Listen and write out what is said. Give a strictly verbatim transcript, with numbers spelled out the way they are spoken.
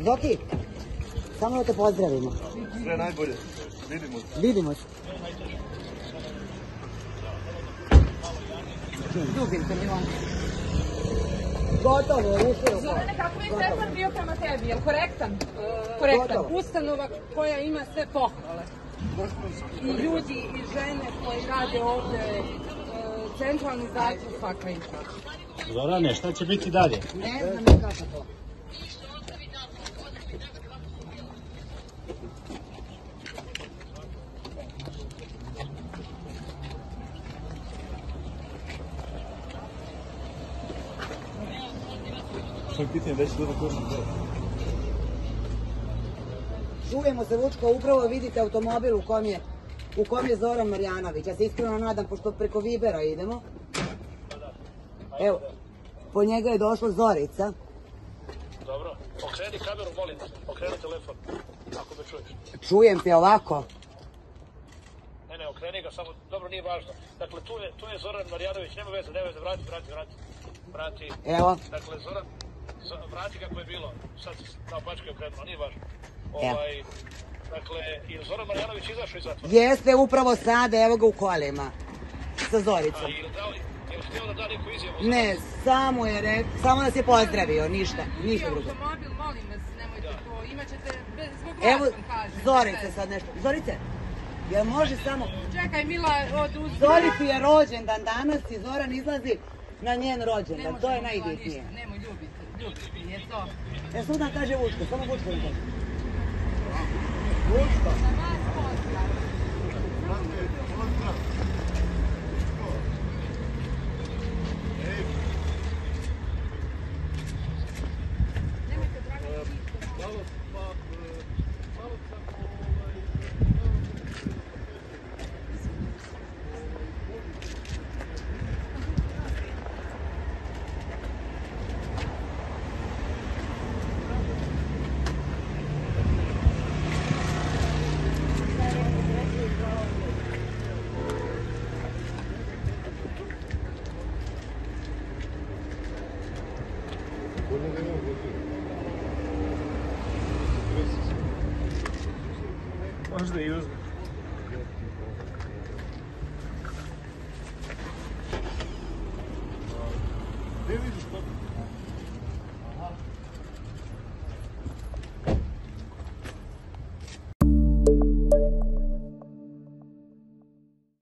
Doki, samo da te pozdravimo. Sve najbolje. Vidimo se. Vidimo se. Ljubim te, Milan. Gotovo, ušlo. Zorane, kako je tretman bio prema tebi? Je li korektan? Korektan. Ustanova koja ima sve pohvale. I ljudi, i žene koji rade ovde, centralni zatvor, svaka im čast. Zorane, šta će biti dalje? Ne znam ni kako to. Što je pitanje, već dobro košno dobro. Čujemo se, Vučko, upravo vidite automobil u kom je, u kom je Zoran Marjanović. Ja se iskreno nadam, pošto preko Vibera idemo. Evo, po njega je došla Zorica. Dobro, okreni kameru, molim te, okreni telefon, ako me čuješ. Čujem te ovako. Ne, ne, okreni ga, samo, dobro, nije važno. Dakle, tu je, tu je Zoran Marjanović, nema veze, nema veze, vrati, vrati, vrati. Vrati. Evo. Dakle, Zoran, vrati kako je bilo, sad se na pačke okrenuo, nije važno. Ovaj, dakle, je Zoran Marjanović izašao iz zatvora? Jeste, upravo sada, evo ga u kolima. Sa Zoricom. A, ili dali, ili htio da da neku izjavu? Ne, samo je re... samo nas je pozdravio, ništa, ništa drugo. Automobil, molim vas, nemojte to, imat ćete, zbog Evo, vas vam kažem. Zorice sad nešto. Zorice, jel može samo... Čekaj, Mila, od uz... Zorici je rođendan danas i Zoran izlazi na njen rođendan, to je najbitnije. Nemoj ljubiti, ljubiti, je to. E, sudan kaže Vučko, samo Vučko ne kaže. Vučko. Za vas pozdrav. Nemojte, Dragan, Malo, pa, malo sam, možda i uzme.